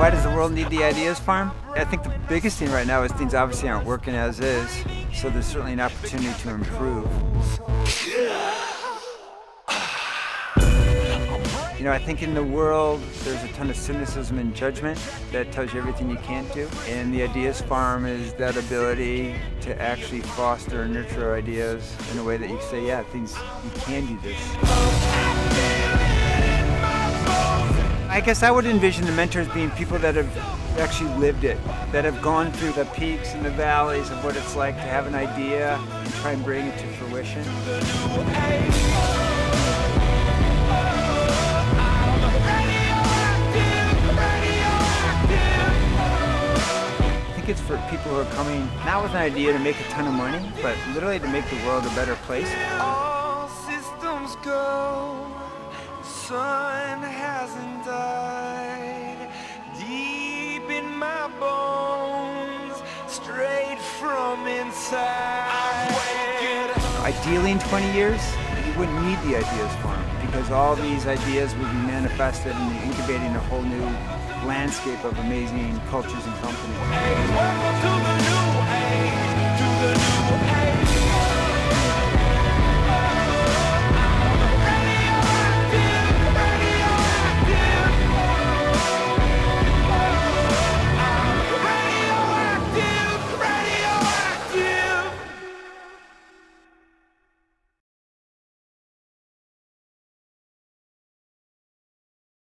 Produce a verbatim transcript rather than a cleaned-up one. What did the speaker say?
Why does the world need the Ideas Farm? I think the biggest thing right now is things obviously aren't working as is, so there's certainly an opportunity to improve. You know, I think in the world there's a ton of cynicism and judgment that tells you everything you can't do. And the Ideas Farm is that ability to actually foster and nurture ideas in a way that you say, yeah, things, you can do this. I guess I would envision the mentors being people that have actually lived it, that have gone through the peaks and the valleys of what it's like to have an idea and try and bring it to fruition. I think it's for people who are coming not with an idea to make a ton of money, but literally to make the world a better place. All systems go, the sun hasn't died, deep in my bones, straight from inside. Ideally in twenty years, you wouldn't need the Ideas Farm because all these ideas would be manifested and incubating a whole new landscape of amazing cultures and companies.